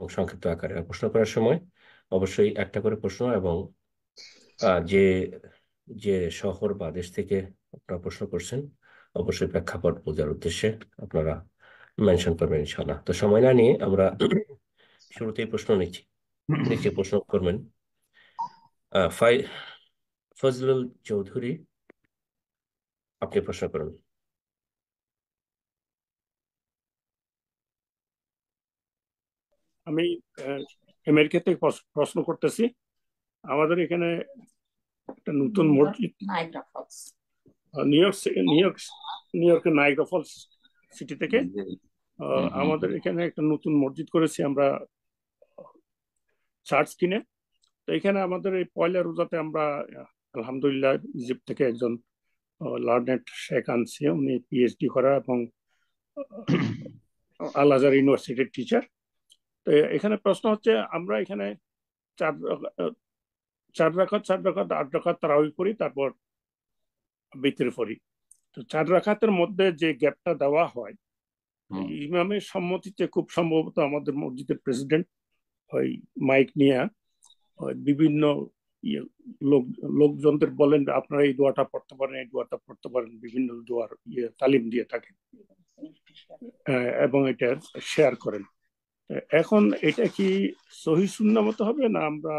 এবং সংক্ষিপ্ত আকারে। আর প্রশ্ন করার সময় অবশ্যই একটা করে প্রশ্ন এবং যে যে শহর বা দেশ থেকে আপনারা প্রশ্ন করছেন অবশ্যই প্রেক্ষাপট বোঝার উদ্দেশ্যে আপনারা মেনশন করবেন ইনশাআল্লাহ। তো সময় না নিয়ে আমরা শুরুতেই প্রশ্ন নিচ্ছি। নিচে প্রশ্ন করবেন ফাই ফজলুল চৌধুরী, আপনি প্রশ্ন করুন। আমি আমেরিকা থেকে প্রশ্ন করতেছি। আমাদের এখানে একটা নতুন মসজিদ নিউ ইয়র্ক নিউ ইয়র্ক নিউ ইয়র্কের নাইগ্রা ফলস সিটি থেকে আমাদের এখানে একটা নতুন মসজিদ করেছি আমরা চার্চ কিনে। তো এখানে আমাদের এই পয়লা রোজাতে আমরা আলহামদুলিল্লাহ ইজিপ্ট থেকে একজন লার্নেট শেখ আনছি। উনি পিএইচডি করা এবং আল আজহার ইউনিভার্সিটির টিচার। তো এখানে প্রশ্ন হচ্ছে, আমরা এখানে চার চার রাকাত 8 রাকাত তারাবি পড়ি, তারপর বিতির পড়ি। তো 4 রাকাতের মধ্যে যে গ্যাপটা দেওয়া হয়, ইমামের সম্মতিতে খুব সম্ভবত আমাদের মসজিদের প্রেসিডেন্ট ওই মাইক নিয়ে বিভিন্ন ইয়ে লোক লোকজনদের বলেন আপনারা এই দোয়াটা পড়তে পারেন, এই দোয়াটা পড়তে পারেন, বিভিন্ন দোয়ার তালিম দিয়ে থাকেন এবং এটা শেয়ার করেন। এখন এটা কি সহি সুন্নাহ মতো হবে, না আমরা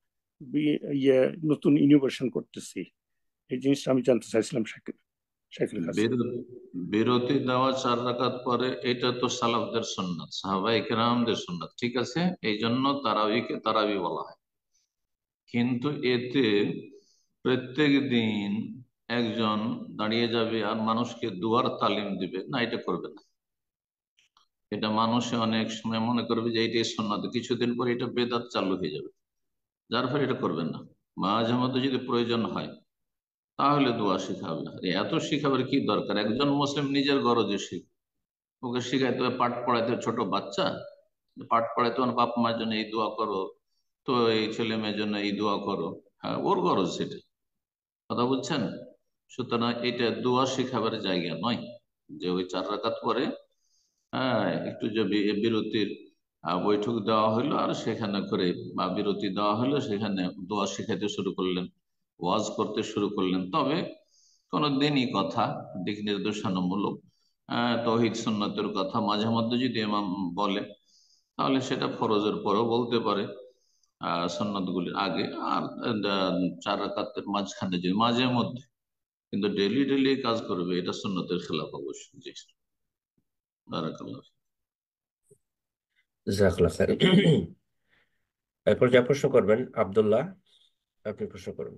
নতুন ইনোভেশন করতেছি? এই জিনিসটা আমি জানতে চাইছিলাম শাকিল কাছে। বিরতি দেওয়া 4 রাকাত পরে, এটা তো সালাফদের সুন্নাত, সাহাবায়ে কেরামদের সুন্নাত, ঠিক আছে। এই জন্য তারাবিকে তারাবি বলা হয়। কিন্তু এতে প্রত্যেক দিন একজন দাঁড়িয়ে যাবে আর মানুষকে দুয়ার তালিম দিবে না, এটা করবে না। এটা মানুষে অনেক সময় মনে করবে যে এইটাই সুন্নাত, কিছুদিন পরে এটা বেদাত চালু হয়ে যাবে, যার ফলে এটা করবেন না। মাঝে মধ্যে যদি প্রয়োজন হয় তাহলে দোয়া শিখাবে। এত শিখাবার কি দরকার? একজন মুসলিম নিজের গরজে শিখ, ওকে শিখাইতে হবে পাঠ পড়াইতে হবে। ছোট বাচ্চা পাঠ পড়াইতে হবে, বাপ মার জন্য এই দোয়া করো, তো এই ছেলে মেয়ের জন্য এই দোয়া করো। হ্যাঁ, ওর গরজ সেটা, কথা বুঝছেন? সুতরাং এটা দোয়া শিখাবার জায়গা নয় যে ওই 4 রাকাত পরে হ্যাঁ একটু যে বিরতির বৈঠক দেওয়া হলো আর সেখানে করে বা বিরতি দেওয়া হলো, সেখানে দোয়া শিখাইতে শুরু করলেন, ওয়াজ করতে শুরু করলেন। তবে কোনো দিনই কথা, দিক নির্দেশনামূলক তৌহিদ সুন্নতের কথা মাঝে মধ্যে যদি ইমাম বলে, তাহলে সেটা ফরজের পরেও বলতে পারে, সুন্নত গুলির আগে। আর 4 রাকাতের মাঝখানে যদি মাঝে মধ্যে, কিন্তু ডেলি ডেলি কাজ করবে এটা সুন্নতের খেলাফ অবশ্যই। জি, বারাকাল্লাহ। জাজাকাল্লাহ খাইর। এরপর যা প্রশ্ন করবেন আব্দুল্লাহ, আপনি প্রশ্ন করুন।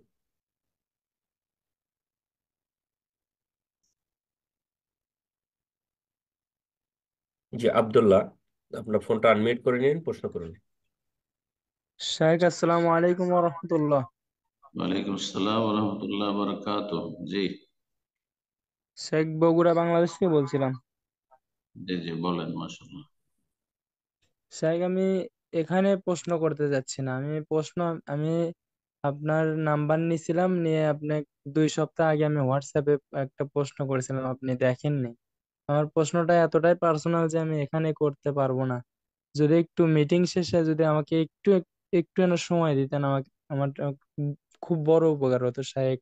জি আব্দুল্লাহ, আপনার ফোনটা আনমিউট করে নিন, প্রশ্ন করুন। শাইখ, আসসালামু আলাইকুম ওয়া রাহমাতুল্লাহ। ওয়ালাইকুম আসসালাম ওয়া রাহমাতুল্লাহি ওয়া বারাকাতুহু। জি শেখ, বগুড়া, বাংলাদেশ থেকে বলছিলাম। জি জি, বলেন। মাশাআল্লাহ। শাইখ, আমি এখানে প্রশ্ন করতে যাচ্ছি না। আমি আপনার নাম্বার নিয়েছিলাম, নিয়ে আপনি 2 সপ্তাহ আগে আমি হোয়াটসঅ্যাপে একটা প্রশ্ন করেছিলাম, আপনি দেখেননি। আমার প্রশ্নটা এতটাই পার্সোনাল যে আমি এখানে করতে পারবো না। যদি একটু মিটিং শেষে যদি আমাকে একটু একটু যেন সময় দিতেন, আমাকে আমার খুব বড় উপকার হতো শাইখ।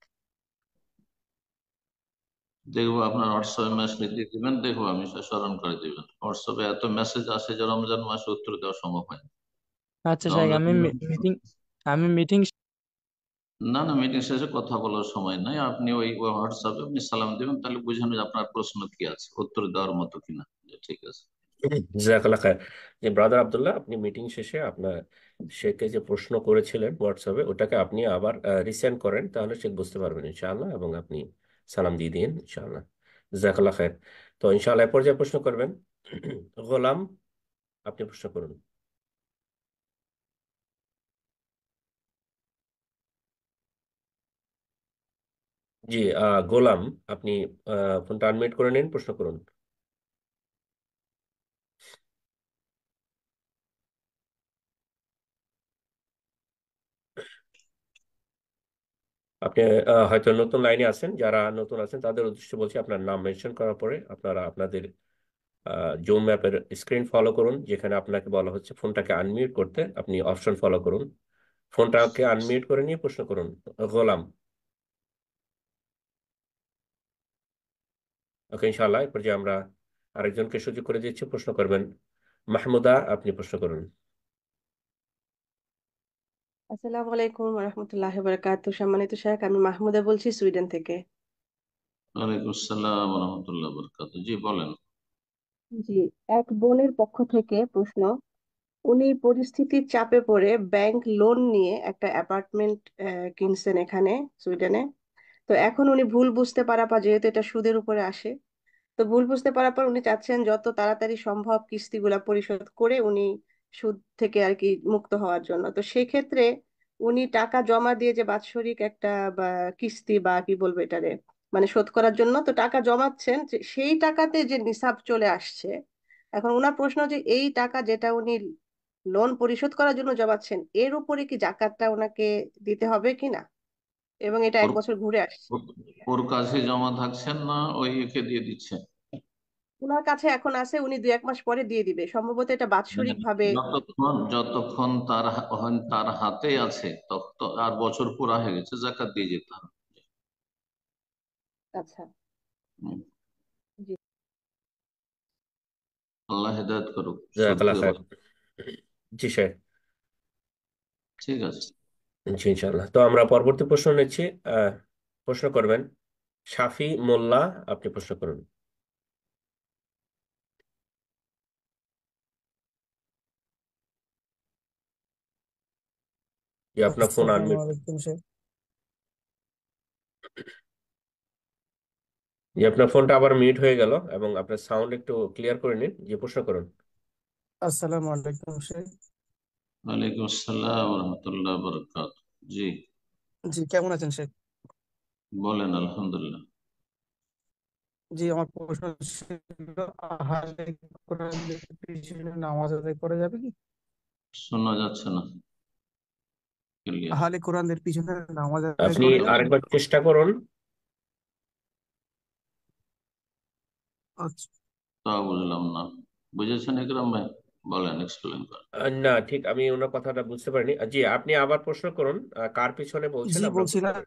দেখবো আপনার হোয়াটসঅ্যাপে মেসেজ দিয়ে দিবেন, দেখবো আমি স্মরণ করে দিবেন। হোয়াটসঅ্যাপে এত মেসেজ আসে যে রমজান মাসে উত্তর দেওয়া সম্ভব হয় না। আচ্ছা শাইখ, রমজান আমি মিটিং। না না, মিটিং শেষে কথা বলার সময় নাই। আপনি ওই হোয়াটসঅ্যাপে আপনি সালাম দিবেন, তাহলে বুঝানো যে আপনার প্রশ্ন কি আছে, উত্তর দেওয়ার মতো কিনা। ঠিক আছে। জাজাকাল্লাহ খাইর। যে ব্রাদার আব্দুল্লাহ, আপনি মিটিং শেষে আপনার শেখকে যে প্রশ্ন করেছিলেন হোয়াটসঅ্যাপে, ওটাকে আপনি আবার রিসেন্ড করেন, তাহলে শেখ বুঝতে পারবেন ইনশাআল্লাহ, এবং আপনি সালাম দিয়ে দিন ইনশাআল্লাহ। জাজাকাল্লাহ খাইর। তো ইনশাআল্লাহ এরপর যে প্রশ্ন করবেন গোলাম, আপনি প্রশ্ন করুন। জি গোলাম, আপনি ফোনটা আনমিউট করে নিন, প্রশ্ন করুন। আপনি হয়তো নতুন লাইনে আছেন, যারা নতুন আছেন তাদের উদ্দেশ্যে বলছি, আপনার নাম মেনশন করার পরে আপনারা আপনাদের জুম অ্যাপের স্ক্রিন ফলো করুন, যেখানে আপনাকে বলা হচ্ছে ফোনটাকে আনমিউট করতে, আপনি অপশন ফলো করুন। ফোনটাকে আনমিউট করে নিয়ে প্রশ্ন করুন। গোলাম। ওকে, ইনশাআল্লাহ এরপর যে আমরা আরেকজনকে সুযোগ করে দিচ্ছি, প্রশ্ন করবেন। মাহমুদা, আপনি প্রশ্ন করুন। আসসালামু আলাইকুম রহমতুল্লাহ বারাকাতু। সম্মানিত শেখ, আমি মাহমুদা বলছি সুইডেন থেকে। ওয়ালাইকুম আসসালাম রহমতুল্লাহ বরকাত। জি বলেন। জি, এক বোনের পক্ষ থেকে প্রশ্ন। উনি পরিস্থিতির চাপে পড়ে ব্যাংক লোন নিয়ে একটা অ্যাপার্টমেন্ট কিনছেন এখানে সুইডেনে। তো এখন উনি ভুল বুঝতে পারা পা, যেহেতু এটা সুদের উপরে আসে, তো ভুল বুঝতে পারার পর উনি চাচ্ছেন যত তাড়াতাড়ি সম্ভব কিস্তিগুলা পরিশোধ করে উনি সুদ থেকে আর কি মুক্ত হওয়ার জন্য। তো সেই ক্ষেত্রে উনি টাকা জমা দিয়ে যে বাৎসরিক একটা বা কিস্তি বা কি বলবো এটারে, মানে শোধ করার জন্য তো টাকা জমাচ্ছেন, যে সেই টাকাতে যে নিসাব চলে আসছে। এখন ওনার প্রশ্ন যে এই টাকা যেটা উনি লোন পরিশোধ করার জন্য জমাচ্ছেন, এর উপরে কি জাকাতটা ওনাকে দিতে হবে কিনা, এবং এটা ওর 1 বছর ঘুরে আসছে। ওর কাছে জমা থাকছেন না ওই একে দিয়ে দিচ্ছেন? ওনার কাছে এখন আছে, উনি 2-1 মাস পরে দিয়ে দিবে সম্ভবত, এটা বাৎসরিক ভাবে। যতক্ষণ যতক্ষণ তার হাতে আছে তত আর বছর পুরা হয়ে গেছে, জাকাত দিয়ে যেতে হবে। আচ্ছা। হুম। জি। আল্লাহ হেদায়েত করুক, জাযাকাল্লাহ সত্যি খায়ের। জি স্যার। ঠিক আছে। জি ইনশাআল্লাহ। তো আমরা পরবর্তী প্রশ্ন নিচ্ছি। আহ, প্রশ্ন করবেন শাফি মোল্লা, আপনি প্রশ্ন করুন। যে আপনার ফোন আসসালামু আনমিউট, আলাইকুম শেখ। যে আপনার ফোনটা আবার মিউট হয়ে গেল, এবং আপনার সাউন্ড একটু ক্লিয়ার করে নিন। যে প্রশ্ন করুন। আসসালামু আলাইকুম শেখ। ওয়ালাইকুম আসসালাম রহমতুল্লাহ বরকাত। জি জি, কেমন আছেন শেখ? বলেন। আলহামদুলিল্লাহ। জি, আমার প্রশ্ন ছিল, আহারে কোরআনের পিছনে নামাজ আদায় করা যাবে কি? শোনা যাচ্ছে না ক্লিয়ার। আহলে কোরআনদের পিছনে নামাজ আদায় আপনি করা যাবে? আরেকবার চেষ্টা করুন। আচ্ছা। তা বুঝলাম না। বুঝেছেন ইকরাম ভাই? বলেন, এক্সপ্লেন করেন। না, ঠিক আমি ওনার কথাটা বুঝতে পারিনি। জি, আপনি আবার প্রশ্ন করুন। কার পিছনে বলছেন জি, আমরা বুঝতে বলছিলাম পারি।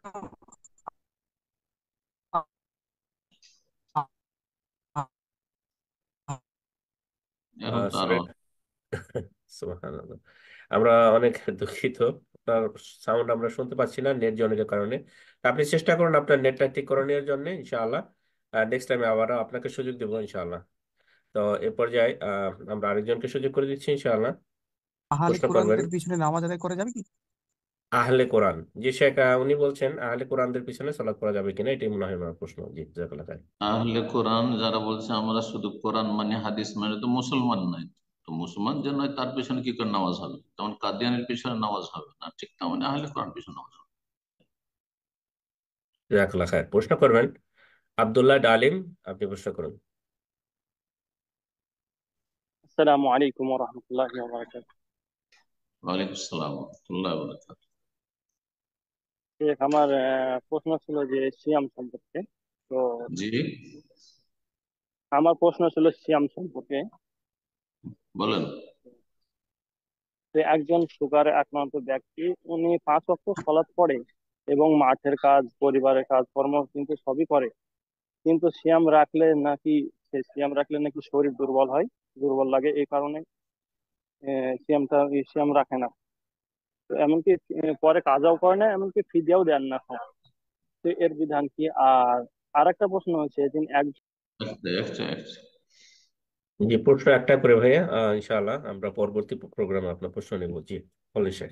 এখন তো আরো সরি। সুবহানাল্লাহ। আমরা অনেক দুঃখিত, আপনার সাউন্ড আমরা শুনতে পাচ্ছি না নেট জনিত কারণে। তা আপনি চেষ্টা করুন আপনার নেটটা ঠিক করে নেওয়ার জন্য, ইনশাআল্লাহ। নেক্সট টাইমে আবারও আপনাকে সুযোগ দেবো ইনশাআল্লাহ। তো এ পর্যায়ে আমরা আরেকজনকে সুযোগ করে দিচ্ছি ইনশাআল্লাহ। আহলে প্রশ্ন করবেন কোরআনদের পিছনে নামাজ আদায় করা যাবে কি? আহলে কোরআন। জি শেখ, উনি বলছেন আহলে কোরআনদের পিছনে সালাত পড়া যাবে কিনা, এটাই মনে হয় ওনার প্রশ্ন। জি জাযাকাল্লাহ খাইর। আহলে কোরআন যারা বলছে আমরা শুধু কোরআন মানে হাদিস মানে, তো মুসলমান নাই। তো মুসলমান যে নয় তার পিছনে কি করে নামাজ হবে? তেমন কাদিয়ানের পিছনে নামাজ হবে না, ঠিক তেমন আহলে কোরআন পিছনে নামাজ হবে। জাযাকাল্লাহ খাইর। প্রশ্ন করবেন আব্দুল্লাহ ডালিম, আপনি প্রশ্ন করুন। আসসালামু আলাইকুম ওয়া রাহমাতুল্লাহি ওয়া বারাকাতুহু। ওয়ালাইকুম আসসালাম রহমতুল্লাহ বরকাত। শেখ, আমার প্রশ্ন ছিল যে সিয়াম সম্পর্কে। তো জি আমার প্রশ্ন ছিল সিয়াম সম্পর্কে। বলেন। যে একজন সুগারে আক্রান্ত ব্যক্তি, উনি 5 ওয়াক্ত সালাত পড়ে এবং মাঠের কাজ, পরিবারের কাজ কর্ম কিন্তু সবই করে, কিন্তু সিয়াম রাখলে নাকি শরীর দুর্বল হয়, দুর্বল লাগে, এই কারণে সিয়াম রাখে না। তো এমনকি পরে কাজাও করে না, এমনকি ফিদিয়াও দেন না। তো এর বিধান কি? আর আরেকটা প্রশ্ন হচ্ছে, যিনি এক একটা একটা একটা জি, প্রশ্ন একটা করে ভাইয়া, ইনশাআল্লাহ আমরা পরবর্তী প্রোগ্রামে আপনার প্রশ্ন নেব। জি বলেন শেখ।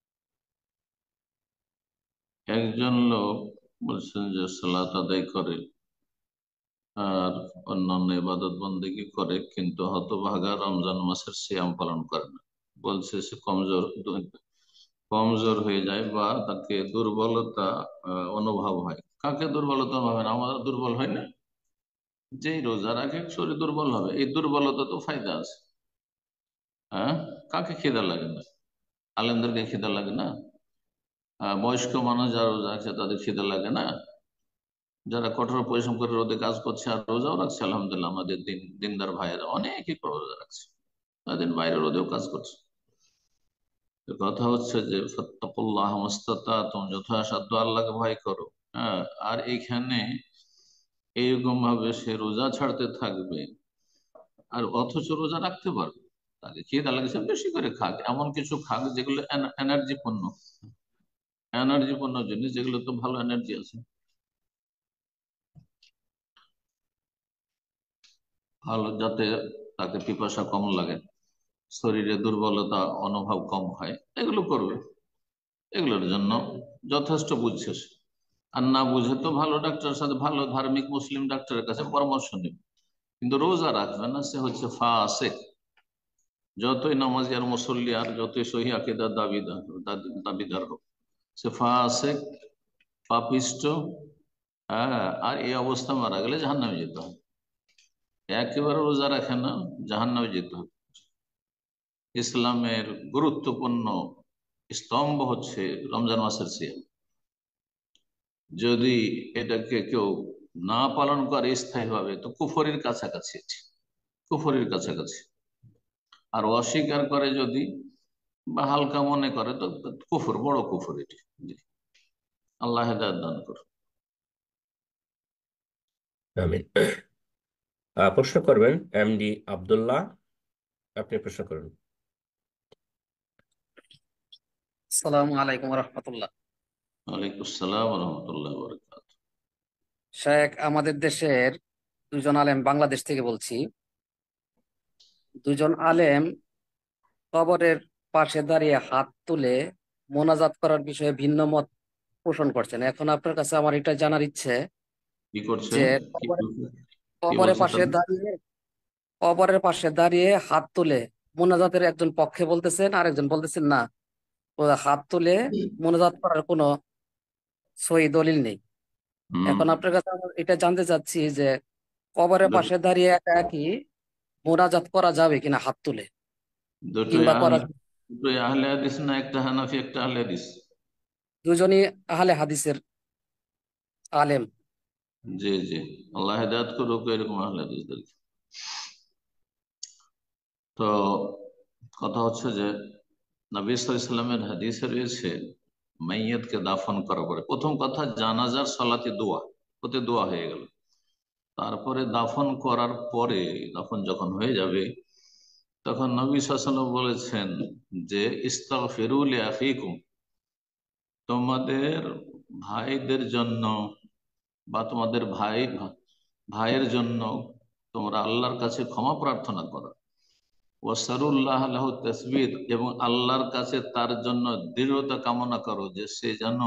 একজন লোক বলছেন যে সালাত আদায় করে আর অন্যান্য ইবাদত বন্দেগী করে, কিন্তু হতভাগা রমজান মাসের সিয়াম পালন করে না। বলছে সে কমজোর কমজোর হয়ে যায় বা তাকে দুর্বলতা অনুভব হয়। কাকে দুর্বলতা অনুভব হয়? না, আমরা দুর্বল হয় না? যেই রোজা রাখে শরীর দুর্বল হবে, এই দুর্বলতা তো ফায়দা আছে। হ্যাঁ, কাকে খিদা লাগে না? আলেমদেরকে খিদা লাগে না? বয়স্ক মানুষ যারা রোজা আছে তাদের খিদা লাগে না? যারা কঠোর পরিশ্রম করে রোদে কাজ করছে আর রোজাও রাখছে, আলহামদুলিল্লাহ আমাদের দিনদার ভাইয়েরা অনেকেই রোজা রাখছে, তাদের বাইরে রোদেও কাজ করছে। তো কথা হচ্ছে যে ফাত্তাকুল্লাহ মাস্তাতাতুম, যথাসাধ্য আল্লাহকে ভয় করো। হ্যাঁ, আর এইখানে এইরকম ভাবে সে রোজা ছাড়তে থাকবে আর অথচ রোজা রাখতে পারবে। তাকে খিদা লাগছে বেশি করে খাক, এমন কিছু খাক যেগুলো এনার্জি পূর্ণ, এনার্জি পূর্ণ জিনিস, যেগুলো তো ভালো এনার্জি আছে, ভালো, যাতে তাকে পিপাসা কম লাগে, শরীরে দুর্বলতা অনুভব কম হয়, এগুলো করবে। এগুলোর জন্য যথেষ্ট বুঝছে সে। আর না বুঝে তো ভালো ডাক্তারের সাথে, ভালো ধার্মিক মুসলিম ডাক্তারের কাছে পরামর্শ নেবে, কিন্তু রোজা রাখবে না, সে হচ্ছে ফাসেক। যতই নামাজি আর মুসল্লি আর যতই সহি আকীদার দাবিদার হোক, সে ফাসেক, পাপিষ্ট। হ্যাঁ, আর এই অবস্থা মারা গেলে জাহান্নামে যেতে হবে। একেবারে রোজা রাখে না, জাহান্নামে যেতে হবে। ইসলামের গুরুত্বপূর্ণ স্তম্ভ হচ্ছে রমজান মাসের সিয়াম। যদি এটাকে কেউ না পালন করে স্থায়ীভাবে, তো কুফরির কাছাকাছি, কুফরির কাছাকাছি। আর অস্বীকার করে যদি বা হালকা মনে করে, তো কুফর, বড় কুফর এটি। জি, আল্লাহ হেদায়েত দান করুন। আমিন। প্রশ্ন করবেন এমডি আব্দুল্লাহ, আপনি প্রশ্ন করুন। আসসালামু আলাইকুম রহমতুল্লাহ। ওয়ালাইকুম আসসালাম ওয়া রাহমাতুল্লাহি ওয়া বারাকাতুহু। শেখ, আমাদের দেশের দুজন আলেম, বাংলাদেশ থেকে বলছি, দুজন আলেম কবরের পাশে দাঁড়িয়ে হাত তুলে মোনাজাত করার বিষয়ে ভিন্ন মত পোষণ করছেন। এখন আপনার কাছে আমার এটা জানার ইচ্ছে কি করছে? যে কি বলছে? কি কবরের বলছে পাশে তারা? দাঁড়িয়ে কবরের পাশে দাঁড়িয়ে হাত তুলে মোনাজাতের একজন পক্ষে বলতেছেন, আরেকজন বলতেছেন না, ও হাত তুলে মোনাজাত করার কোনো সহি দলিল নেই। হম। এখন আপনার কাছে আমি এটা জানতে চাচ্ছি যে কবরের পাশে দাঁড়িয়ে একা একই মোনাজাত করা যাবে কিনা হাত তুলে, দুটোই কিংবা করা আহলে, দুটোই আহলে হাদিস না? একটা হানাফি একটা আহলে হাদিস? দুজনই আহলে হাদিসের আলেম। জি জি, আল্লাহ হেদায়েত করুক এরকম আহলে হাদিসদেরকে। তো কথা হচ্ছে যে নবী সাল্লাল্লাহু আলাইহি ওয়াসাল্লামের হাদিসে রয়েছে মাইয়াতকে দাফন করার পরে প্রথম কথা জানাজার সালাতে দোয়া, ওতে দোয়া হয়ে গেল। তারপরে দাফন করার পরে, দাফন যখন হয়ে যাবে, তখন নবী সাল্লাল্লাহু আলাইহি ওয়াসাল্লাম বলেছেন যে ইস্তাগফিরু লিআখিকুম, তোমাদের ভাইদের জন্য বা তোমাদের ভাইয়ের জন্য তোমরা আল্লাহর কাছে ক্ষমা প্রার্থনা করো। ওয়াসারুল্লাহ লাহু তাসবিত, এবং আল্লাহর কাছে তার জন্য দৃঢ়তা কামনা করো, যে সে যেন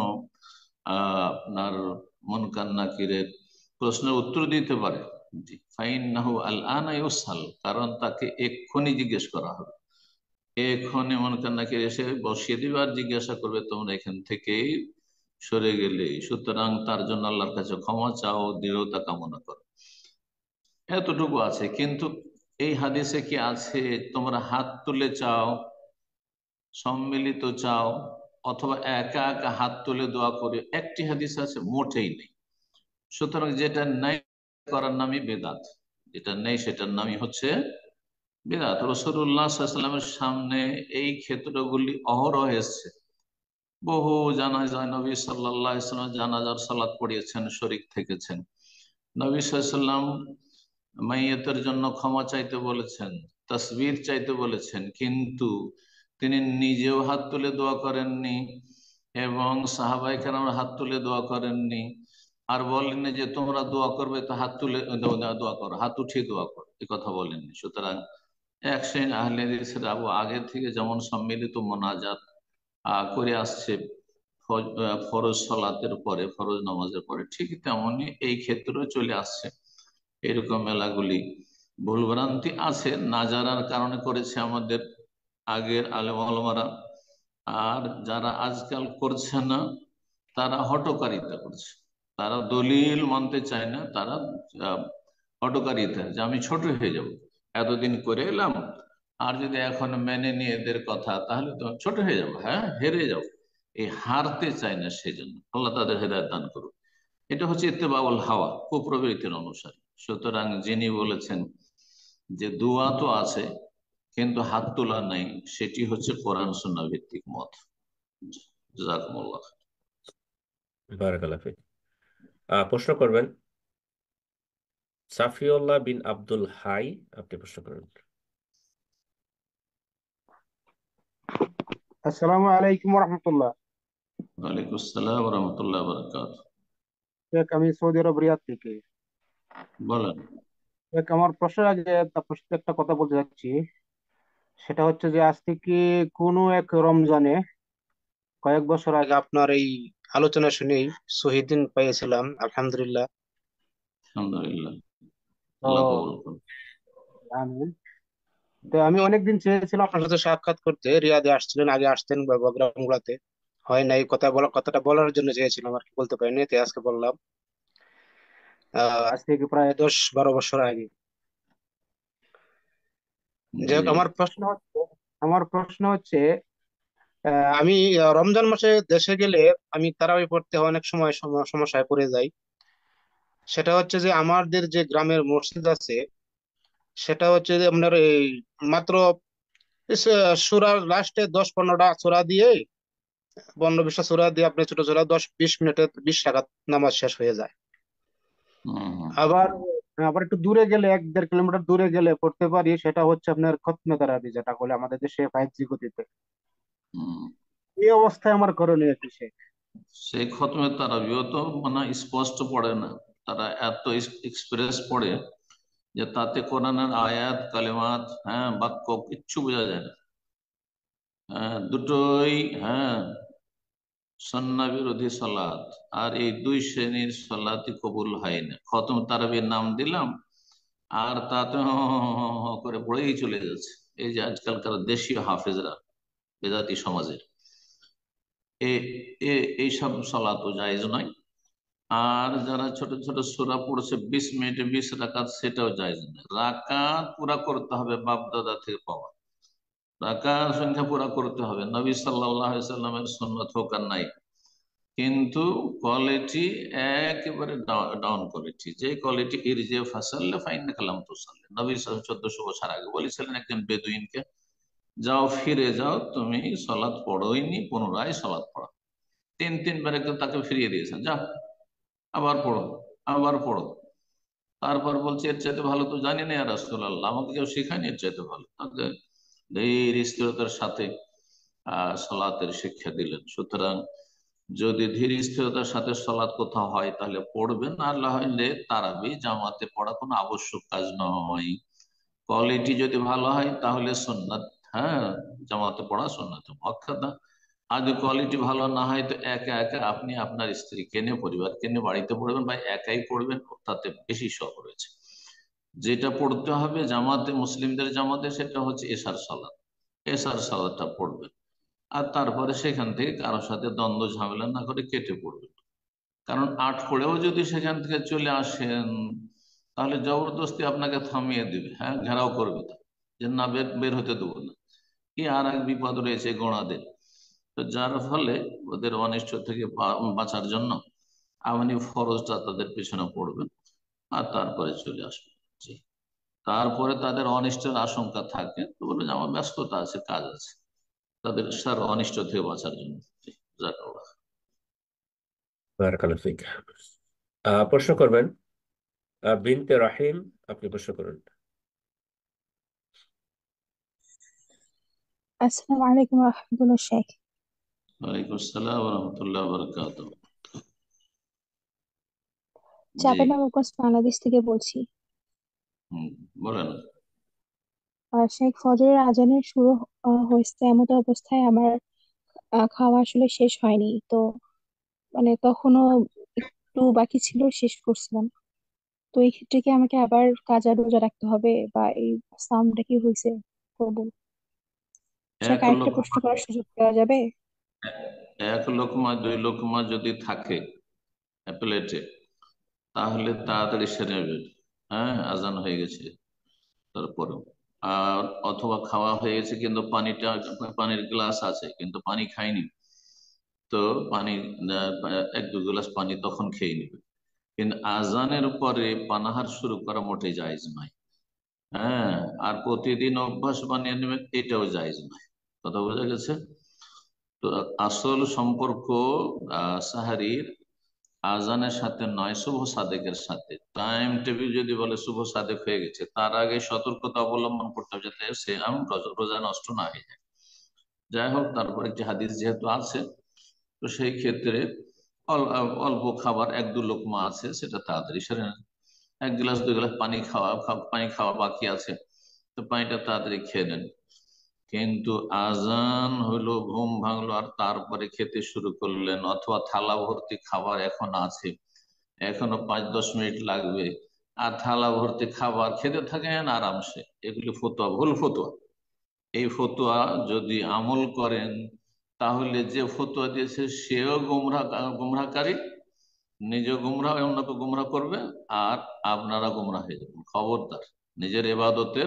আপনার মুনকার নাকিরের প্রশ্নের উত্তর দিতে পারে। জি, ফাইন্নাহু আল-আনা ইউসাল, কারণ তাকে এক্ষুনি জিজ্ঞেস করা হবে, এক্ষুনি মুনকার নাকির এসে বসিয়ে দিবে আর জিজ্ঞাসা করবে তোমরা এখান থেকেই সরে গেলে। সুতরাং তার জন্য আল্লাহর কাছে ক্ষমা চাও, দৃঢ়তা কামনা করো। এতটুকু আছে। কিন্তু এই হাদিসে কি আছে তোমরা হাত তুলে চাও, সম্মিলিত চাও, অথবা একা একা হাত তুলে দোয়া করে? একটি হাদিস আছে, মোটেই নেই। সুতরাং যেটা নাই করার নামই বেদাত, যেটা নেই সেটার নামই হচ্ছে বেদাত। রাসূলুল্লাহ সাল্লাল্লাহু আলাইহি ওয়াসাল্লামের সামনে এই ক্ষেত্রগুলি অহরহ এসেছে। বহু জানাজায় নবী সাল্লাল্লাহু আলাইহি ওয়াসাল্লাম জানাজার সালাত পড়িয়েছেন, শরীক থেকেছেন। নবী সাল্লাল্লাহু আলাইহি ওয়াসাল্লাম মাইয়াতের জন্য ক্ষমা চাইতে বলেছেন, তাসবির চাইতে বলেছেন, কিন্তু তিনি নিজেও হাত তুলে দোয়া করেননি এবং সাহাবায়ে কেরামের হাত তুলে দোয়া করেননি। আর বলেননি যে তোমরা দোয়া করবে তো হাত তুলে দোয়া করো, হাত উঠিয়ে দোয়া করো, এ কথা বলেননি। সুতরাং এক শ্রেণী আহলে হাদিসের আগে থেকে যেমন সম্মিলিত মোনাজাত করে আসছে ফরজ সালাতের পরে, ফরজ নামাজের পরে, ঠিক তেমনি এই ক্ষেত্রেও চলে আসছে। এরকম মেলাগুলি ভুলভ্রান্তি আছে, না জানার কারণে করেছে আমাদের আগের আলেম ওলামারা। আর যারা আজকাল করছে না, তারা হঠকারিতা করছে, তারা দলিল মানতে চায় না, তারা হঠকারিতা, যে আমি ছোট হয়ে যাব, এতদিন করে এলাম, আর যদি এখন মেনে নিয়ে এদের কথা, তাহলে তো ছোট হয়ে যাবো, হ্যাঁ হেরে যাবো। এই হারতে চায় না, সেজন্য আল্লাহ তাদের হেদায়েত দান করুক। এটা হচ্ছে ইত্তেবাউল হাওয়া, কুপ্রবৃত্তির অনুসারী। সুতরাং যিনি বলেছেন যে দোয়া তো আছে কিন্তু হাত তোলা নেই, সেটি হচ্ছে কোরআন সুন্নাহ ভিত্তিক মত। জাযাকুমুল্লাহ। বারাকাল্লাহ ফিক। প্রশ্ন করবেন সাফিউল্লাহ বিন আব্দুল হাই, আপনি প্রশ্ন করুন। আসসালামু আলাইকুম রহমতুল্লাহ। ওয়ালাইকুম আসসালাম ওয়া রাহমাতুল্লাহি ওয়া বারাকাতুহু। শেখ, আমি সৌদি আরব রিয়াদ থেকে। বলেন। শেখ, আমার প্রশ্নের আগে আপনার সাথে একটা কথা বলতে চাচ্ছি। সেটা হচ্ছে যে আজ থেকে কোনো এক রমজানে কয়েক বছর আগে আপনার এই আলোচনা শুনেই শহীদিন পেয়েছিলাম, আলহামদুলিল্লাহ। আলহামদুলিল্লাহ, তো আল্লাহ কবুল করুন। আমি তো আমি অনেকদিন চেয়েছিলাম আপনার সাথে সাক্ষাৎ করতে। রিয়াদে আসছিলেন, আগে আসতেন বা গ্রাম গুলাতে, হয় নাই। কথাটা বলার জন্য চেয়েছিলাম আর কি, বলতে পারিনি, তাই আজকে বললাম। আজ থেকে প্রায় 10-12 বছর আগে। যাই জি। হোক, আমার প্রশ্ন হচ্ছে আমি রমজান মাসে দেশে গেলে আমি তারাবি পড়তে অনেক সময় সমস্যায় পড়ে যাই। সেটা হচ্ছে যে আমাদের যে গ্রামের মসজিদ আছে, সেটা হচ্ছে যে আপনার এই মাত্র সূরার লাস্টে 10-15টা সূরা দিয়ে, 15-20টা সূরা দিয়ে আপনি ছোট ছোট 10-20 মিনিটে 20 রাকাত নামাজ শেষ হয়ে যায়। হুম, আবার আবার একটু দূরে গেলে, 1-1.5 কিলোমিটার দূরে গেলে পড়তে পারি, সেটা হচ্ছে আপনার খতমে তারাবি, যেটা বলে আমাদের দেশে 5G গতিতে। হুম। এই অবস্থায় আমার করণীয় কি শেখ? সেই খতমে তারাবিও তো মানে স্পষ্ট পড়ে না, তারা এত এক্সপ্রেস পড়ে যে তাতে কোরআনের আয়াত কালেমাত, হ্যাঁ, বাক্য কিচ্ছু বোঝা যায় না। হ্যাঁ, দুটোই, হ্যাঁ, সুন্নাহ বিরোধী সালাত। আর এই দুই শ্রেণীর সালাতই কবুল হয় না। খতম তারাবির নাম দিলাম আর তাতে হ হ হ হ হ করে পড়েই চলে যাচ্ছে। এই যে আজকালকার দেশীয় হাফেজরা, বেদাতি সমাজের, এইসব সালাতও জায়েজ নয়। আর যারা ছোট ছোট সূরা পড়ছে 20 মিনিটে 20 রাকাত, সেটাও জায়েজ নয়। রাকাত পুরা করতে হবে, বাপ দাদা থেকে পাওয়া রাকাত সংখ্যা পুরা করতে হবে। নবী সাল্লাল্লাহু আলাইহি সাল্লামের সুন্নাত হোক আর নাই, কিন্তু কোয়ালিটি একেবারে ডাউন কোয়ালিটি। যে কোয়ালিটি, ইরজে ফাসাল্লে ফাইন্নাকা লাম তুসাল্লি। নবী সাল্লাল্লাহু 1400 বছর আগে বলেছিলেন একজন বেদুইনকে, যাও ফিরে যাও, তুমি সালাত পড়োইনি, পুনরায় সালাত পড়ো। তিনবার একদম তাকে ফিরিয়ে দিয়েছেন, যা আবার পড়ো, আবার পড়ো। তারপর বলছে এর চাইতে ভালো তো জানি না ইয়া রাসূলুল্লাহ, আমাকে কেউ শেখায়নি এর চাইতে ভালো। তাকে ধীর স্থিরতার সাথে সালাতের শিক্ষা দিলেন। সুতরাং যদি ধীর স্থিরতার সাথে সালাত কোথাও হয় তাহলে পড়বেন, আর না হলে তারাবি জামাতে পড়া কোনো আবশ্যক কাজ নয়। কোয়ালিটি যদি ভালো হয় তাহলে সুন্নাত, হ্যাঁ, জামাতে পড়া সুন্নাত মুআক্কাদা। আর যদি কোয়ালিটি ভালো না হয় তো একা একা আপনি আপনার স্ত্রীকে নিয়ে, পরিবারকে নিয়ে বাড়িতে পড়বেন বা একাই পড়বেন, তাতে বেশি সব রয়েছে। যেটা পড়তে হবে জামাতে, মুসলিমদের জামাতে, সেটা হচ্ছে এশার সালাত। এশার সালাতটা পড়বেন, আর তারপরে সেখান থেকে কারোর সাথে দ্বন্দ্ব ঝামেলা না করে কেটে পড়বেন। কারণ 8 পড়েও যদি সেখান থেকে চলে আসেন, তাহলে জবরদস্তি আপনাকে থামিয়ে দিবে, হ্যাঁ, ঘেরাও করবে, তা যে না, বের বের হতে দেবো না। কি আর এক বিপদ রয়েছে গোঁড়াদের। তো যার ফলে ওদের অনিষ্ট থেকে বাঁচার জন্য আপনি ফরজটা তাদের পিছনে পড়বেন, আর তারপরে চলে আসবেন। জি। তারপরে তাদের অনিষ্টের আশঙ্কা থাকে তো বলবেন আমার ব্যস্ততা আছে, কাজ আছে, তাদের সার অনিষ্ট থেকে বাঁচার জন্য। জি, জাযাকাল্লাহ। বারাকাল্লাহ ফিক। প্রশ্ন করবেন বিনতে রাহিম, আপনি প্রশ্ন করুন। আসসালামু আলাইকুম রহমতুল্লাহ শেখ। ওয়ালাইকুম আসসালাম ওয়া রাহমাতুল্লাহি ওয়া বারাকাতুহু। জি। চাঁপাইনবাবগঞ্জ বাংলাদেশ থেকে বলছি। হুম, বলেন। শেখ, ফজরের আজানের শুরু হয়েছে, এমত অবস্থায় আমার খাওয়া আসলে শেষ হয়নি তো, মানে তখনও একটু বাকি ছিল, শেষ করছিলাম। তো এই ক্ষেত্রে কি আমাকে আবার কাজা রোজা রাখতে হবে, বা এই সামটা কি হয়েছে কবুল? শেখ, এক আরেকটা প্রশ্ন লোকমা করার সুযোগ দেওয়া যাবে? এক লোকমা, 2 লোকমা যদি থাকে প্লেটে, তাহলে তাড়াতাড়ি সেরে নেবেন। হ্যাঁ, আজান হয়ে গেছে তারপরেও। আর অথবা খাওয়া হয়ে গেছে কিন্তু পানির গ্লাস আছে কিন্তু পানি খায়নি, তো পানি 1-2 গ্লাস পানি তখন খেয়ে নিবে। কিন্তু আজানের পরে পানাহার শুরু করা মোটেই জায়েজ নয়। হ্যাঁ, আর প্রতিদিন অভ্যাস বানিয়ে নেবেন, এটাও জায়েজ নয়। কথা বোঝা গেছে? তো আসল সম্পর্ক সাহারির আজানের সাথে নয়, শুভ সাদেকের সাথে। টাইম টেবিল যদি বলে শুভ সাদেক হয়ে গেছে, তার আগে সতর্কতা অবলম্বন করতে হবে যাতে সে রোজা নষ্ট না হয়ে যায়। যাই হোক, তারপর একটি হাদিস যেহেতু আছে, তো সেই ক্ষেত্রে অল্প খাবার, 1-2 লোকমা আছে, সেটা তাড়াতাড়ি সেরে নেন। 1 গ্লাস 2 গ্লাস পানি খাওয়া বাকি আছে, তো পানিটা তাড়াতাড়ি খেয়ে নেন। কিন্তু আজান হলো, ঘুম ভাঙলো, আর তারপরে খেতে শুরু করলেন, অথবা থালা ভর্তি খাবার এখন আছে, এখনো 5-10 মিনিট লাগবে, আর থালা ভর্তি খাবার খেতে থাকেন আরামসে, এগুলি ফতোয়া, ভুল ফতোয়া। এই ফতোয়া যদি আমল করেন, তাহলে যে ফতোয়া দিয়েছে সেও গুমরাহকারী, নিজে গুমরাহ, অন্যকে গুমরাহ করবে, আর আপনারা গুমরাহ হয়ে যাবেন। খবরদার, নিজের ইবাদতের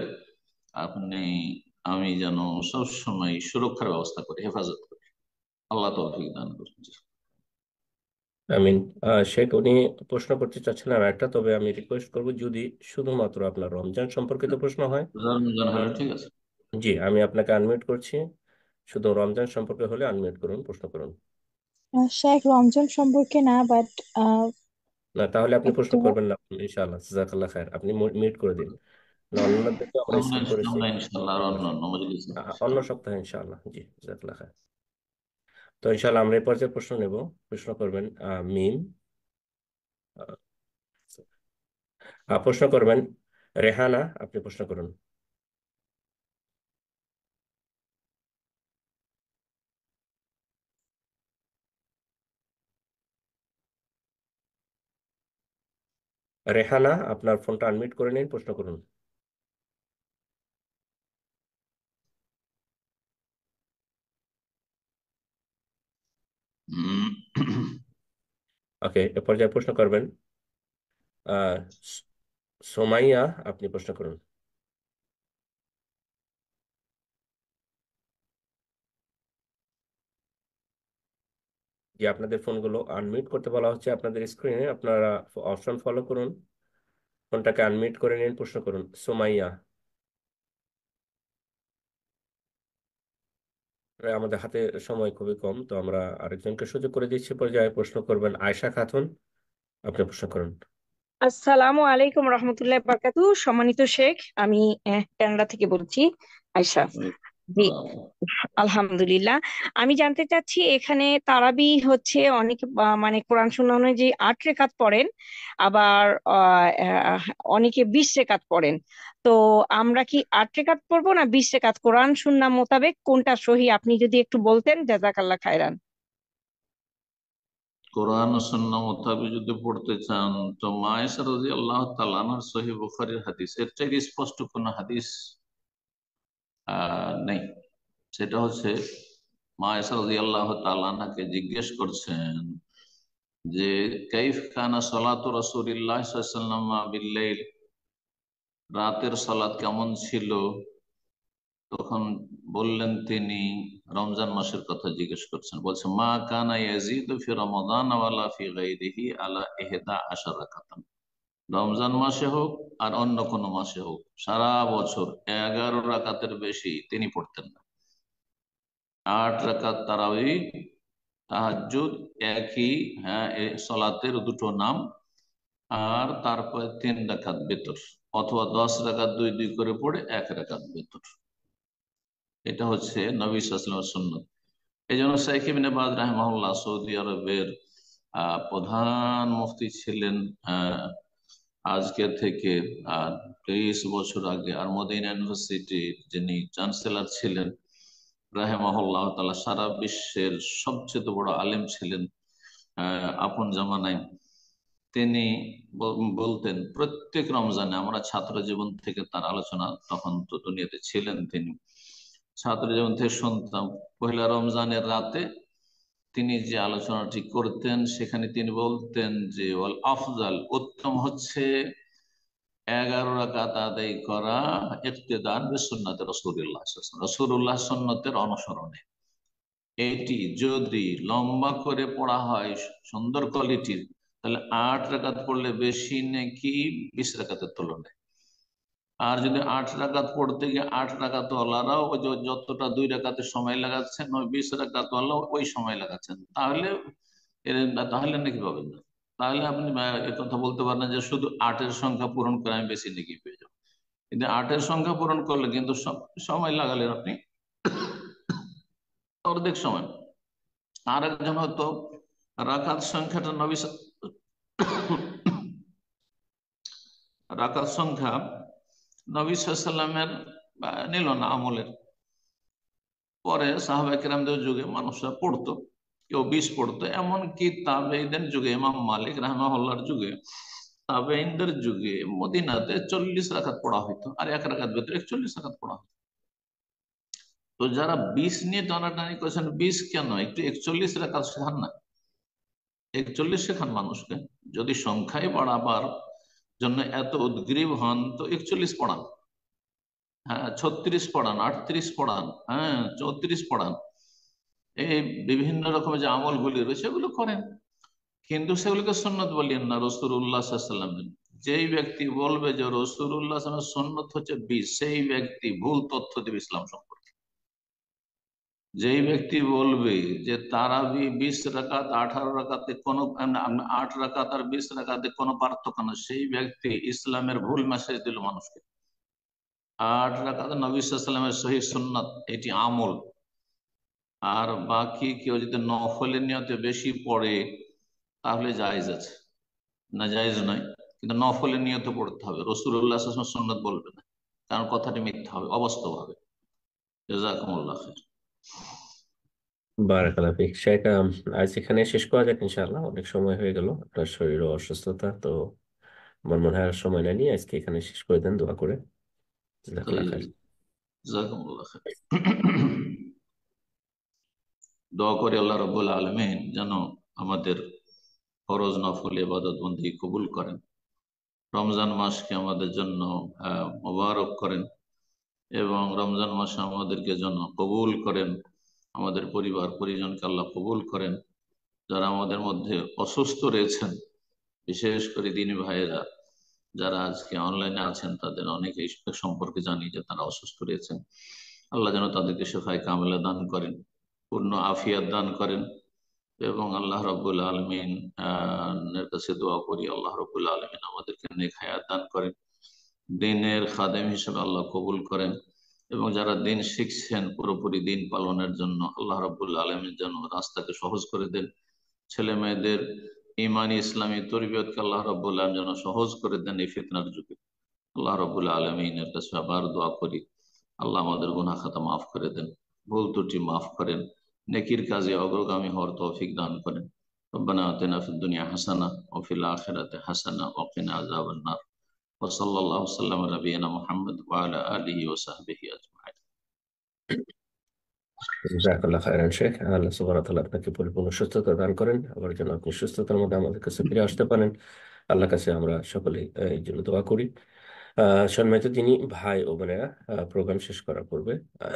আমি যেন সবসময় সুরক্ষার ব্যবস্থা করি, হেফাজত করি। আল্লাহ তৌফিক দান করুন। আমিন। শেখ, উনি প্রশ্ন করতে চাচ্ছিলাম একটা, তবে আমি রিকোয়েস্ট করব যদি শুধুমাত্র আপনার রমজান সম্পর্কিত প্রশ্ন হয়। রমজান হলে ঠিক আছে। জি, আমি আপনাকে আনমিউট করছি, শুধু রমজান সম্পর্কে হলে আনমিউট করুন, প্রশ্ন করুন। শেখ রমজান সম্পর্কে না, বাট না, তাহলে আপনি প্রশ্ন একটু করবেন না। আপনি ইনশাআল্লাহ, জাজাকাল্লাহ খায়ের, আপনি মিউট করে দিন। না, অন্যদের তো আমরা স্কিপ করেছি। ইনশাল্লাহ আর অন্য মজলিসে। অন্য সপ্তাহে ইনশাআল্লাহ। জি, জাজাকাল্লাহ খায়ের। তো ইনশাআল্লাহ আমরা এই পর্যায়ে প্রশ্ন নেব। প্রশ্ন করবেন মিম। প্রশ্ন করবেন রেহানা, আপনি প্রশ্ন করুন। রেহানা, আপনার ফোনটা আনমিউট করে নিন, প্রশ্ন করুন। ওকে, এ পর্যায়ে প্রশ্ন করবেন আহ সোমাইয়া, আপনি প্রশ্ন করুন। যে আপনাদের ফোনগুলো আনমিউট করতে বলা হচ্ছে আপনাদের স্ক্রিনে, আপনারা অপশন ফলো করুন, ফোনটাকে আনমিউট করে নিন, প্রশ্ন করুন সোমাইয়া। আমাদের হাতে সময় খুবই কম, তো আমরা আরেকজনকে সুযোগ করে দিচ্ছি। পর্যায়ে প্রশ্ন করবেন আয়শা খাতুন, আপনি প্রশ্ন করুন। আসসালামু আলাইকুম রহমতুল্লাহ বারকাতু। সম্মানিত শেখ, আমি কানাডা থেকে বলছি, আয়শা। জি, আলহামদুলিল্লাহ। আমি জানতে চাচ্ছি, এখানে তারাবি হচ্ছে অনেক মানে কোরআন শোনানো যে 8 রেকাত পড়েন, আবার অনেকে 20 রেকাত পড়েন। তো আমরা কি 8 রেকাত পড়বো না 20 রেকাত? কোরআন সুন্নাহ মোতাবেক কোনটা সহি, আপনি যদি একটু বলতেন, জাযাকাল্লাহ খায়রান। কোরআন ও সুন্নাহ মোতাবেক যদি পড়তে চান, তো মা আয়েশা রাদিয়াল্লাহু তাআলা আনহার সহিহ বুখারীর হাদিস, এর চাইতে স্পষ্ট কোন হাদিস নেই। সেটা হচ্ছে, মা আয়েশা রাদিয়াল্লাহু তাআলা আনহাকে জিজ্ঞেস করছেন যে কাইফ কানা সালাতু রাসূলিল্লাহ সাল্লাল্লাহু আলাইহি ওয়াসাল্লাম বিল-লাইল, রাতের সালাত কেমন ছিল? তখন বললেন তিনি, রমজান মাসের কথা জিজ্ঞেস করছেন, বলছে মা কানা ইয়াজিদু ফি রমাদান ওয়ালা ফি গায়রিহি আলা 11 রাকাতান। রমজান মাসে হোক আর অন্য কোনো মাসে হোক, সারা বছর 11 রাকাতের বেশি তিনি পড়তেন না। 8 রাকাত তারাবি, তাহাজ্জুদ, একই, হ্যাঁ, সলাতের দুটো নাম, আর তারপরে 3 রাকাত বেতর, অথবা 10 রাকাত 2-2 করে পড়ে 1 রাকাত বেতর। এটা হচ্ছে নবী সাল্লাল্লাহু আলাইহি ওয়াসাল্লামের সুন্নাত। এই জন্য শেখ ইবনে বাজ রাহিমাহুল্লাহ সৌদি আরবের প্রধান মুফতি ছিলেন আজকে থেকে 23 বছর আগে, আর মদিনা ইউনিভার্সিটির যিনি চ্যান্সেলর ছিলেন রাহিমাহুল্লাহ তাআলা, সারা বিশ্বের সবচেয়ে বড় আলেম ছিলেন আপন জামানায়। তিনি বলতেন প্রত্যেক রমজানে, আমরা ছাত্র জীবন থেকে তার আলোচনা, তখন তো দুনিয়াতে ছিলেন তিনি, ছাত্র জীবন থেকে শুনতাম, পহেলা রমজানের রাতে তিনি যে আলোচনাটি করতেন, সেখানে তিনি বলতেন যে ওয়াল আফজাল, উত্তম হচ্ছে 11 রাকাত আদায় করা ইক্তেদান বিসুন্নতি রাসূলুল্লাহ সাল্লাল্লাহু আলাইহি ওয়াসাল্লাম, রাসূলুল্লাহ সুন্নতের অনুসরণে। এটি যদি লম্বা করে পড়া হয়, সুন্দর কোয়ালিটির, তাহলে 8 রাকাত পড়লে বেশি নাকি 20 রাকাতের তুলনায়? আর যদি 8 রাকাত পড়তে গিয়ে 8 রাকাত ওয়ালারাও ওই যে যতটা 2 রাকাতে সময় লাগাচ্ছেন ওই 20 রাকাত ওয়ালাও ওই সময় লাগাচ্ছেন, তাহলে তাহলে নাকি পাবেন না? তাহলে আপনি কথা বলতে পারেন না যে শুধু 8-এর সংখ্যা পূরণ করে আমি বেশি নাকি পেয়ে যাবো। কিন্তু 8-এর সংখ্যা পূরণ করলে কিন্তু সময় লাগালেন আপনি অর্ধেক সময়। আর একজন হয়তো রাকাত সংখ্যাটা রাকাত সংখ্যা নবী সাল্লামের নিল না আমলের, পরে সাহাবায়ে কেরামদের যুগে মানুষরা পড়তো, কেউ 20 পড়তো, এমনকি তাবেঈদের যুগে ইমাম মালিক রাহমাহুল্লাহর যুগে, তাবেঈনদের যুগে মদিনাতে 40 রাকাত পড়া হইতো, আর 1 রাকাত ভিতরে 41 রাকাত পড়া হতো। তো যারা 20 নিয়ে টানাটানি করেছেন, 20 কেন, একটু 41 রাকাত শেখান না, 41 শেখান মানুষকে। যদি সংখ্যায় বাড়াবার জন্য এত উদ্গ্রীব হন তো 41 পড়ান, হ্যাঁ 36 পড়ান, 38 পড়ান, হ্যাঁ 34 পড়ান, এই বিভিন্ন রকমের যে আমলগুলি রয়েছে সেগুলো করেন, কিন্তু সেগুলোকে সুন্নত বলিয়েন না রাসূলুল্লাহ সাল্লাল্লাহু আলাইহি ওয়াসাল্লামের। যেই ব্যক্তি বলবে যে রাসূলুল্লাহ সাল্লাল্লাহু আলাইহি ওয়াসাল্লামের সুন্নত হচ্ছে 20, সেই ব্যক্তি ভুল তথ্য দেবে ইসলাম সম্পর্কে। যেই ব্যক্তি বলবে যে তারাবি 20 রাকাত 18 রাকাতে কোনো 8 রাকাত আর 20 রাকাতে কোনো পার্থক্য না, সেই ব্যক্তি ইসলামের ভুল মেসেজ দিল মানুষকে। 8 রাকাত নবী সাল্লাল্লাহু আলাইহি ওয়াসাল্লামের সহিহ সুন্নাত, এটি আমল। আর বাকি কেউ যদি নফলের নিয়তে বেশি পড়ে তাহলে জায়েজ আছে, না জায়েজ নয়, কিন্তু নফলের নিয়তে পড়তে হবে, রাসূলুল্লাহ সাল্লাল্লাহু আলাইহি ওয়াসাল্লাম সুন্নাত বলবে না, কারণ কথাটি মিথ্যা হবে, অবাস্তব হবে। জাযাকুমুল্লাহ খাইর। বারাকাল্লাহ ফিক শেখ। আজ এখানে শেষ করা যাক ইনশাআল্লাহ, অনেক সময় হয়ে গেল, আপনার শরীরও অসুস্থতা, তো আমার মনে হয় আর সময় নেই, আজকে এখানে শেষ করে দেন দোয়া করে। জাযাকাল্লাহ খাইর। জাযাকুমুল্লাহ খাইর। দোয়া করি আল্লাহ রাব্বুল আলামিন যেন আমাদের ফরজ নফল ইবাদত বন্দেগী কবুল করেন, রমজান মাসকে আমাদের জন্য মোবারক করেন, এবং রমজান মাসে আমাদেরকে যেন কবুল করেন, আমাদের পরিবার পরিজনকে আল্লাহ কবুল করেন। যারা আমাদের মধ্যে অসুস্থ রয়েছেন, বিশেষ করে দিনী ভাইয়েরা যারা আজকে অনলাইনে আছেন, তাদের অনেকে সম্পর্কে জানি যে তারা অসুস্থ রয়েছেন, আল্লাহ যেন তাদেরকে শেফায়ে কামেলা দান করেন, পূর্ণ আফিয়াত দান করেন, এবং আল্লাহ রাব্বুল আলামিন এর কাছে দোয়া করি আল্লাহ রাব্বুল আলামিন আমাদেরকে নেক হায়াত দান করেন, দ্বীনের খাদেম হিসেবে আল্লাহ কবুল করেন, এবং যারা দিন শিখছেন পুরোপুরি দিন পালনের জন্য আল্লাহ রাব্বুল আলামিন যেন রাস্তাকে সহজ করে দেন, ছেলে মেয়েদের ইমানি ইসলামী তরবিয়তকে আল্লাহ রাব্বুল আলামিন যেন সহজ করে দেন এই ফিতনার যুগে। আল্লাহ রাব্বুল আলামিনের কাছে আবার দোয়া করি আল্লাহ আমাদের গুনাহ খাতা মাফ করে দেন, ভুল ত্রুটি মাফ করেন, নেকির কাজে অগ্রগামী হওয়ার তৌফিক দান করেন। ربنا آتنا في الدنيا حسنة وفي الآخرة حسنة وقنا عذاب النار وصلى الله وسلم على نبينا محمد وعلى آله وصحبه أجمعين. জাযাকাল্লাহ খাইরান শেখ। আল্লাহ সুবহানাহু ওয়া তাআলা আপনাকে পরিপূর্ণ সুস্থতা দান করেন, আবার যেন আপনি সুস্থতার মধ্যে আমাদের কাছে ফিরে আসতে পারেন। আল্লাহর কাছে আমরা সকলে এই জন্য দোয়া করি। সম্মানিত দিনী ভাই ও বোনেরা, প্রোগ্রাম শেষ করার পূর্বে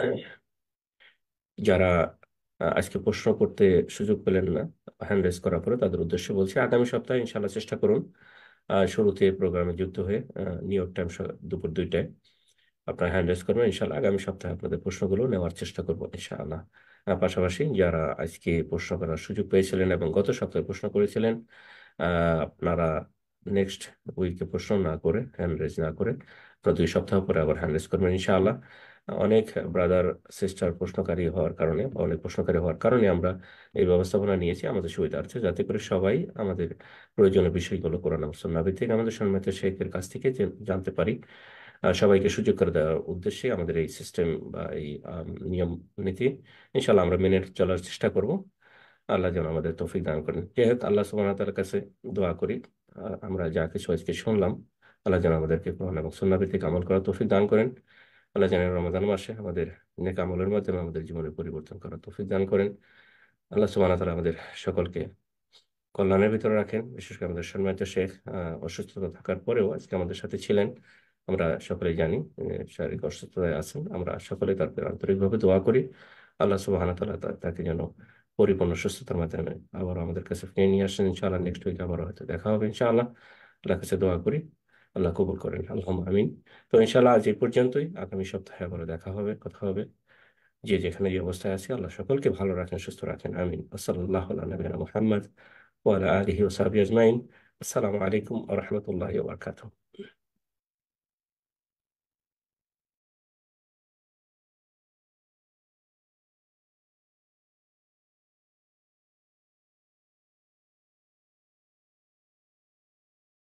যারা আজকে প্রশ্ন করতে সুযোগ পেলেন না হ্যান্ড রেজ করার পরে, তাদের উদ্দেশ্যে বলছি আগামী সপ্তাহে ইনশাআল্লাহ চেষ্টা করুন শুরুতে প্রোগ্রামে যুক্ত হয়ে নিউ ইয়র্ক টাইম দুপুর 2টায় আপনারা হ্যান্ড রেজ করবেন। ইনশাআল্লাহ আগামী সপ্তাহে আপনাদের প্রশ্নগুলো নেওয়ার চেষ্টা করবো ইনশাআল্লাহ। পাশাপাশি যারা আজকে প্রশ্ন করার সুযোগ পেয়েছিলেন এবং গত সপ্তাহে প্রশ্ন করেছিলেন, আপনারা নেক্সট উইকে প্রশ্ন না করে, হ্যান্ড রেজ না করে, আপনারা 2 সপ্তাহ পরে আবার হ্যান্ড রেজ করবেন ইনশাআল্লাহ। অনেক ব্রাদার সিস্টার প্রশ্নকারী হওয়ার কারণে, অনেক প্রশ্নকারী হওয়ার কারণে আমরা এই ব্যবস্থাপনা নিয়েছি আমাদের সুবিধার্থে, যাতে করে সবাই আমাদের প্রয়োজনীয় বিষয়গুলো কোরআন এবং সুন্নাহ ভিত্তিক আমাদের সম্মানিত শেখের কাছ থেকে জানতে পারি। সবাইকে সুযোগ করে দেওয়ার উদ্দেশ্যে আমাদের এই সিস্টেম বা এই নিয়ম নীতি ইনশাআল্লাহ আমরা মেনে চলার চেষ্টা করব। আল্লাহ যেন আমাদের তৌফিক দান করেন। যাই হোক, আল্লাহ সুবহানাহু ওয়া তাআলার কাছে দোয়া করি আমরা যা কিছু আজকে শুনলাম, আল্লাহ যেন আমাদেরকে কোরআন এবং সুন্নাহ ভিত্তিক আমল করার তৌফিক দান করেন। আল্লাহ যেন রমাদান মাসে আমাদের নেক আমলের মাধ্যমে আমাদের জীবনে পরিবর্তন করার তৌফিক দান করেন। আল্লাহ সুবহানাহু ওয়া তাআলা আমাদের সকলকে কল্যাণের ভিতরে রাখেন। বিশেষ করে আমাদের সম্মানিত শেখ অসুস্থতা থাকার পরেও আজকে আমাদের সাথে ছিলেন, আমরা সকলেই জানি শারীরিক অসুস্থতায় আছেন, আমরা সকলে তার আন্তরিকভাবে দোয়া করি আল্লাহ সুবহানাহু ওয়া তাআলা তাকে যেন পরিপূর্ণ সুস্থতার মাধ্যমে আবার আমাদের কাছে ফিরিয়ে নিয়ে আসেন। ইনশাআল্লাহ নেক্সট উইকে আবার হয়তো দেখা হবে ইনশাআল্লাহ। আল্লাহর কাছে দোয়া করি আল্লাহ কবুল করেন, আল্লাহুম্মা আমিন। তো ইনশাআল্লাহ আজ এই পর্যন্তই, আগামী সপ্তাহে আবার দেখা হবে, কথা হবে। যে যেখানে যে অবস্থায় আছে আল্লাহ সকলকে ভালো রাখেন, সুস্থ রাখেন, আমিন। সাল্লাল্লাহু আলা নবিয়িনা মুহাম্মদ ওয়া আলা আলিহি ওয়া সাহবিহি আজমাইন। আসসালামু আলাইকুম ওয়া রাহমাতুল্লাহি ওয়া বারাকাতুহু।